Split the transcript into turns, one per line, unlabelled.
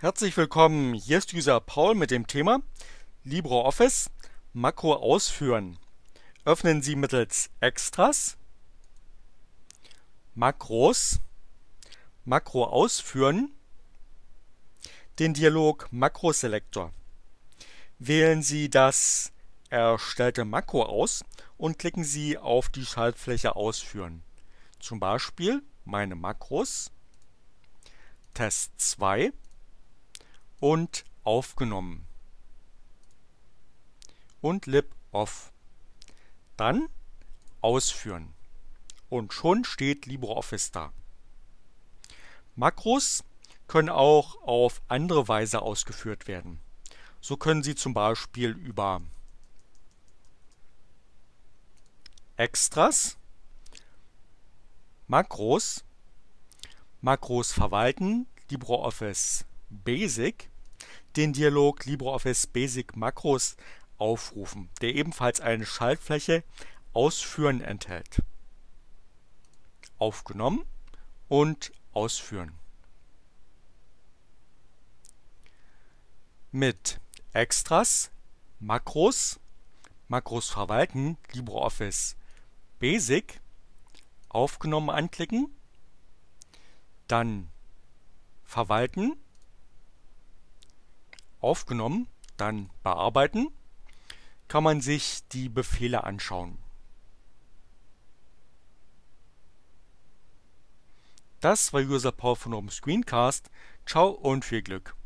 Herzlich willkommen, hier ist User Paul mit dem Thema LibreOffice Makro ausführen. Öffnen Sie mittels Extras, Makros, Makro ausführen, den Dialog Makroselektor. Wählen Sie das erstellte Makro aus und klicken Sie auf die Schaltfläche Ausführen. Zum Beispiel meine Makros, Test 2 und aufgenommen und lib-off. Dann ausführen und schon steht LibreOffice da. Makros können auch auf andere Weise ausgeführt werden. So können Sie zum Beispiel über Extras, Makros, Makros verwalten, LibreOffice Basic, den Dialog LibreOffice Basic Makros aufrufen, der ebenfalls eine Schaltfläche Ausführen enthält. Aufgenommen und ausführen. Mit Extras, Makros, Makros verwalten, LibreOffice Basic, aufgenommen anklicken, dann verwalten, aufgenommen, dann bearbeiten, kann man sich die Befehle anschauen. Das war User Paul von Open Screencast. Ciao und viel Glück!